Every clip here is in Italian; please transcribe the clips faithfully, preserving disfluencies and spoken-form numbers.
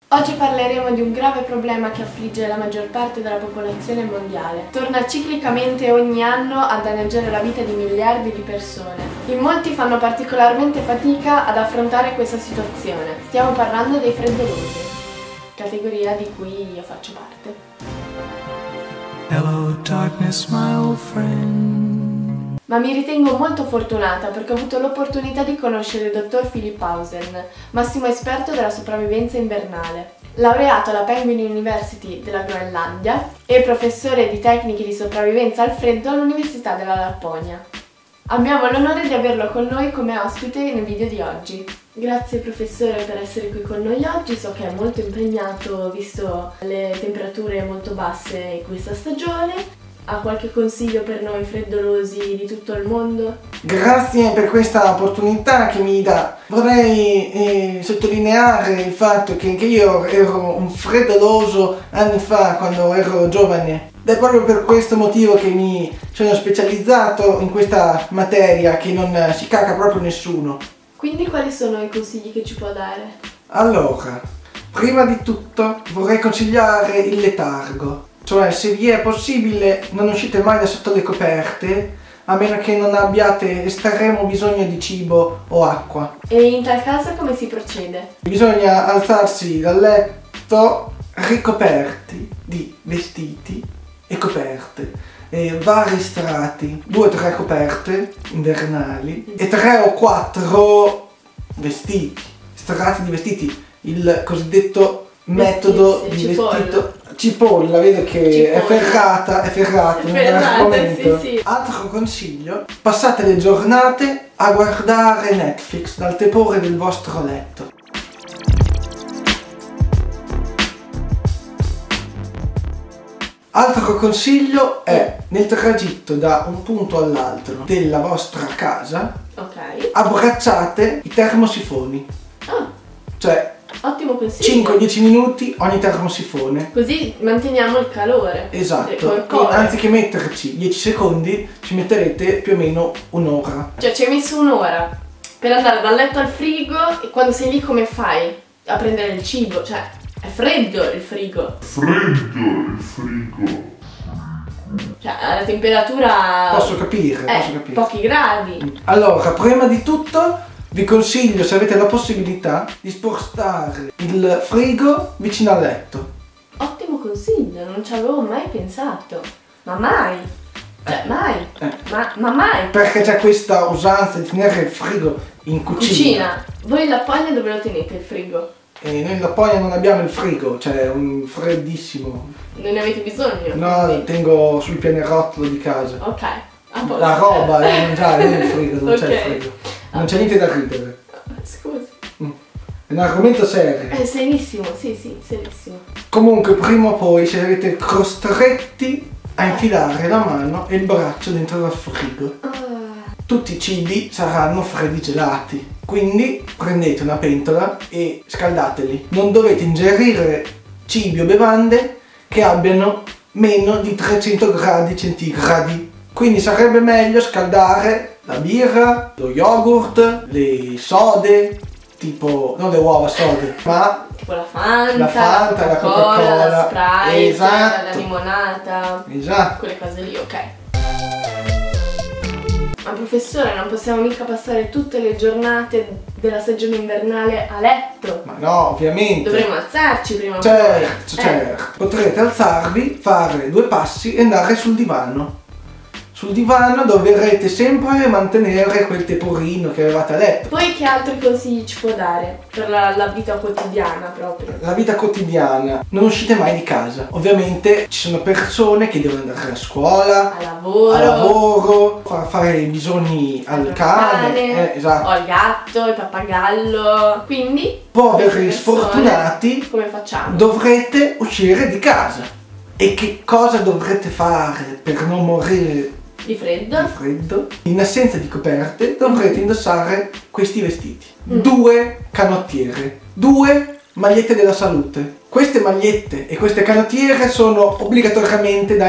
Oggi parleremo di un grave problema che affligge la maggior parte della popolazione mondiale. Torna ciclicamente ogni anno a danneggiare la vita di miliardi di persone. In molti fanno particolarmente fatica ad affrontare questa situazione. Stiamo parlando dei freddolosi, categoria di cui io faccio parte. Hello, darkness, my old friend. Ma mi ritengo molto fortunata perché ho avuto l'opportunità di conoscere il dottor Philip Pausen, massimo esperto della sopravvivenza invernale. Laureato alla Penguin University della Groenlandia e professore di tecniche di sopravvivenza al freddo all'Università della Lapponia. Abbiamo l'onore di averlo con noi come ospite nel video di oggi. Grazie professore per essere qui con noi oggi, so che è molto impegnato visto le temperature molto basse in questa stagione. Ha qualche consiglio per noi freddolosi di tutto il mondo? Grazie per questa opportunità che mi dà. Vorrei eh, sottolineare il fatto che, che io ero un freddoloso anni fa quando ero giovane. Ed è proprio per questo motivo che mi sono specializzato in questa materia che non si caga proprio nessuno. Quindi quali sono i consigli che ci può dare? Allora, prima di tutto vorrei consigliare il letargo. Cioè, se vi è possibile, non uscite mai da sotto le coperte, a meno che non abbiate estremo bisogno di cibo o acqua. E in tal caso come si procede? Bisogna alzarsi dal letto ricoperti di vestiti e coperte, e vari strati, due o tre coperte invernali e tre o quattro vestiti, strati di vestiti, il cosiddetto metodo di vestito. Cipolla, vedo che cipolla. è ferrata, è ferrata, è ferrata, sì, sì. Altro consiglio, passate le giornate a guardare Netflix dal tepore del vostro letto. Altro consiglio è, nel tragitto da un punto all'altro della vostra casa, okay, abbracciate i termosifoni. Ah. Cioè, ottimo consiglio. cinque dieci minuti ogni termosifone. Così manteniamo il calore. Esatto. Quindi, anziché metterci dieci secondi, ci metterete più o meno un'ora. Cioè ci hai messo un'ora per andare dal letto al frigo e quando sei lì come fai a prendere il cibo? Cioè è freddo il frigo. Freddo il frigo. Cioè alla temperatura... Posso capire, eh, posso capire. Pochi gradi. Allora, prima di tutto vi consiglio, se avete la possibilità, di spostare il frigo vicino al letto. Ottimo consiglio, non ci avevo mai pensato. Ma mai? Cioè, eh. mai? Eh. Ma, ma mai? Perché c'è questa usanza di tenere il frigo in cucina. Cucina. Voi in Lapponia dove lo tenete il frigo? E noi in Lapponia non abbiamo il frigo, cioè è un freddissimo. Non ne avete bisogno? No, lo tengo sul pianerottolo di casa. Ok. La roba da mangiare, non il frigo, non okay. c'è il frigo. Non c'è niente da ridere. Scusi. Mm. È un argomento serio. È serissimo, sì, sì, serissimo. Comunque, prima o poi sarete costretti a infilare la mano e il braccio dentro il frigo. Uh. Tutti i cibi saranno freddi gelati. Quindi prendete una pentola e scaldateli. Non dovete ingerire cibi o bevande che abbiano meno di trecento gradi centigradi. Quindi sarebbe meglio scaldare la birra, lo yogurt, le sode, tipo, non le uova sode, ma tipo la Fanta, la, Fanta, la Coca-Cola, la Sprite, esatto, la limonata, esatto, quelle cose lì, ok. Ma professore, non possiamo mica passare tutte le giornate della stagione invernale a letto? Ma no, ovviamente. Dovremmo alzarci prima o poi. Certo, eh. certo. Potrete alzarvi, fare due passi e andare sul divano. Sul divano dovrete sempre mantenere quel teporino che avevate a letto. Poi che altri consigli ci può dare per la, la vita quotidiana proprio? La vita quotidiana. Non uscite mai di casa. Ovviamente ci sono persone che devono andare a scuola, a lavoro, a lavoro far fare i bisogni al cane, cane eh, esatto, o al gatto, il pappagallo. Quindi, poveri sfortunati, come facciamo? Dovrete uscire di casa. E che cosa dovrete fare per non morire di freddo? di freddo? In assenza di coperte dovrete indossare questi vestiti. Mm. Due canottiere, due magliette della salute. Queste magliette e queste canottiere sono obbligatoriamente da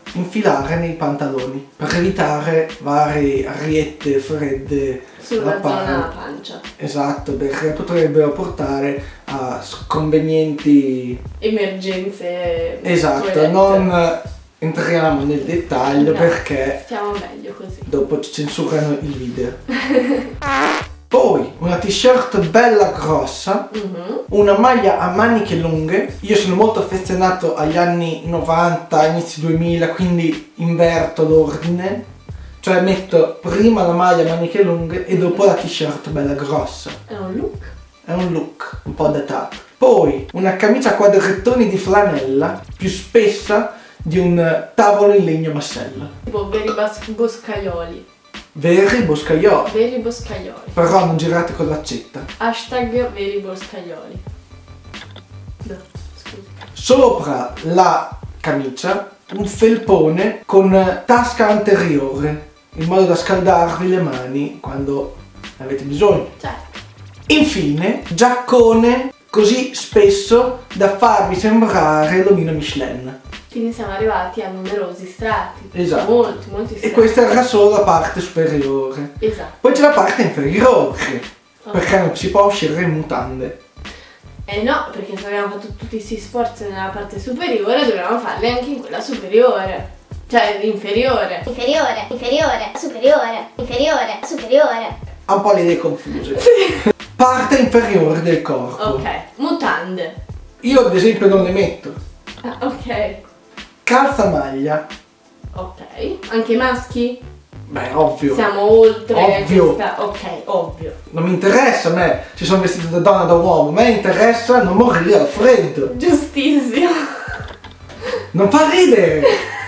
infilare nei pantaloni per evitare varie ariette fredde sulla zona della pancia. Esatto, perché potrebbero portare a sconvenienti emergenze. Esatto, toilette. Non entriamo nel dettaglio, no, perché stiamo meglio così. Dopo ci censurano il video. Poi una t-shirt bella grossa, mm-hmm. una maglia a maniche lunghe. Io sono molto affezionato agli anni novanta, inizi duemila, quindi inverto l'ordine. Cioè metto prima la maglia a maniche lunghe e dopo la t-shirt bella grossa. È un look. È un look un po' datato. Poi una camicia a quadrettoni di flanella più spessa di un tavolo in legno massello. Tipo veri boscaioli. Veri boscaioli. Veri boscaioli. Però non girate con l'accetta. Hashtag veri boscaioli. No, scusi. Sopra la camicia un felpone con tasca anteriore, in modo da scaldarvi le mani quando avete bisogno. Certo. Infine, giaccone così spesso da farvi sembrare l'omino Michelin. Quindi siamo arrivati a numerosi strati. Esatto. Molti, molti strati. E questa era solo la parte superiore. Esatto. Poi c'è la parte inferiore, okay. Perché non si può uscire in mutande. Eh no, perché se abbiamo fatto tutti questi sforzi nella parte superiore, dobbiamo farli anche in quella superiore. Cioè, inferiore. Inferiore, inferiore, superiore, inferiore, superiore. Ha un po' le idee confuse. Parte inferiore del corpo. Ok, mutande. Io ad esempio non le metto. Ah, ok. Calzamaglia. Ok. Anche i maschi? Beh, ovvio. Siamo oltre ovvio. questa. Ok, ovvio. Non mi interessa a me, ci sono vestito da donna da uomo, a me interessa non morire al freddo. Giustissimo. Non fa ridere.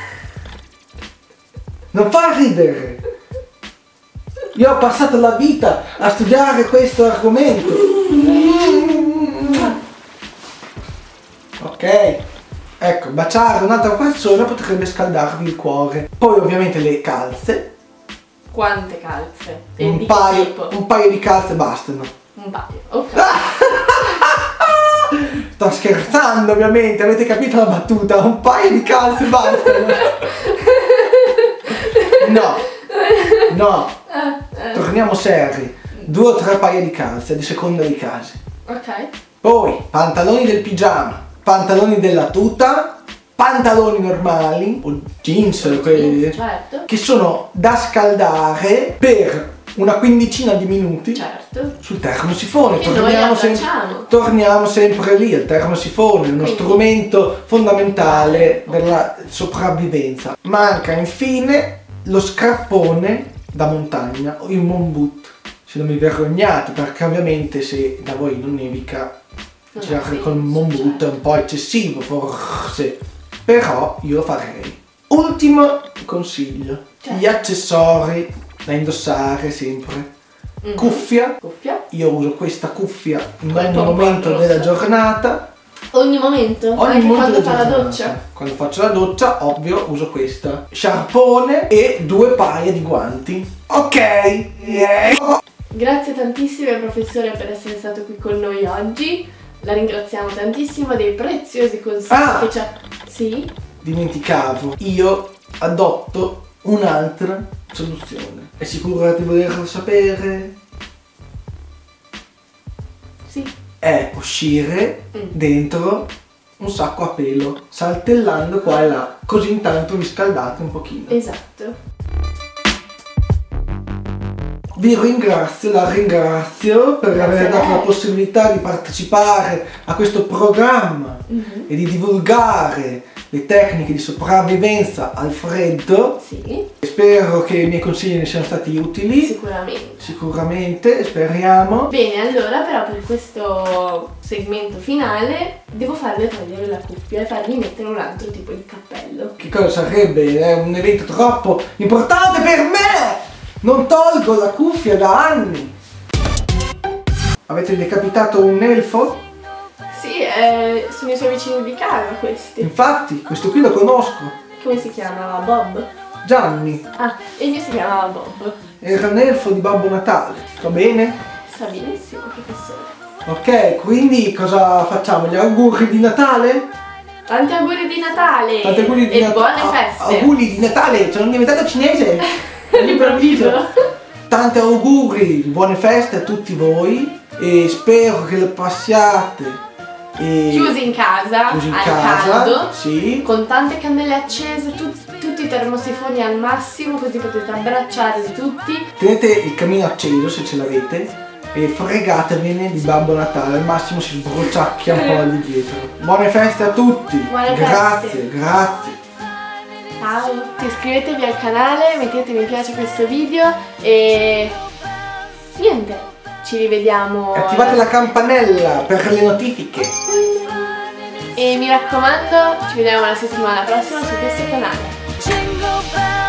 Non fa ridere. Io ho passato la vita a studiare questo argomento. Ok. Ecco, baciare un'altra persona potrebbe scaldarvi il cuore. Poi ovviamente le calze. Quante calze? E Un di paio, che tipo? un paio di calze bastano. Un paio, ok. Sto scherzando ovviamente, avete capito la battuta? Un paio di calze bastano. No, no, torniamo seri. Due o tre paia di calze, di seconda dei casi. Ok. Poi, pantaloni del pigiama, pantaloni della tuta, pantaloni normali, o jeans, quelli, certo. che sono da scaldare per una quindicina di minuti, certo, sul termosifone. Che Torniamo, noi sempre, torniamo sempre lì, il termosifone, uno Quindi. strumento fondamentale della sopravvivenza. Manca infine lo scarpone da montagna o il moon boot, se non vi vergognate, perché ovviamente se da voi non nevica girare col moon boot è un po' eccessivo forse, però io lo farei. Ultimo consiglio, certo. Gli accessori da indossare sempre. Mm-hmm. Cuffia. Cuffia. Io uso questa cuffia in ogni Con momento rossa. della giornata. Ogni momento? Ogni Anche momento quando della fa la giornata. doccia? Quando faccio la doccia, ovvio, uso questa. Sciarpone e due paia di guanti. Ok. Yeah. Grazie tantissimo professore per essere stato qui con noi oggi. La ringraziamo tantissimo dei preziosi consigli Ah. che ci ha... Sì? Dimenticavo. Io adotto un'altra soluzione. È sicuro di volerlo sapere? Sì. È uscire Mm. dentro un sacco a pelo, saltellando qua e là, così intanto vi scaldate un pochino. Esatto. Vi ringrazio, la ringrazio per Grazie aver a dato lei. la possibilità di partecipare a questo programma Mm-hmm. e di divulgare le tecniche di sopravvivenza al freddo. Sì, Spero che i miei consigli ne siano stati utili. sicuramente. Sicuramente, speriamo. Bene, allora però per questo segmento finale devo farle togliere la cuffia e fargli mettere un altro tipo di cappello. Che cosa sarebbe? È un evento troppo importante per me! Non tolgo la cuffia da anni! Avete decapitato un elfo? Sì, eh, sono i suoi vicini di casa questi. Infatti, questo qui lo conosco. Come si chiamava? Bob? Gianni. Ah, e io si chiamava Bob. Era un elfo di Babbo Natale. Va bene? Sta benissimo, professore. Ok, quindi cosa facciamo? Gli auguri di Natale? Tanti auguri di Natale! Tanti auguri di e Nat- buone a- feste! Auguri di Natale, sono diventato cinese! All'improvviso! Tanti auguri, buone feste a tutti voi e spero che le passiate e Chiusi in casa, chiusi in al casa, caldo, sì. con tante candele accese, tut- tutti i termosifoni al massimo, così potete abbracciarvi tutti. Tenete il camino acceso se ce l'avete e fregatevene di Babbo Natale, al massimo si sbruciacchia un po' lì dietro. Buone feste a tutti! Buone grazie, feste. grazie! Ciao! Iscrivetevi al canale, mettete mi piace a questo video e niente, ci rivediamo. Attivate la campanella per le notifiche. E mi raccomando, ci vediamo la settimana prossima su questo canale. Jingle bells.